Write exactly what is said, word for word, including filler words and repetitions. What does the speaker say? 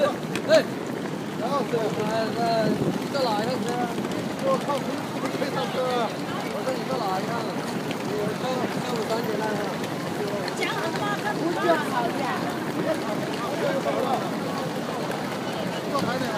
哎，然后是，呃，你到哪一趟车？我靠，不是这趟车。我说你到哪一趟？我上上午三点那趟。 讲什么？这不叫好的。 这排的。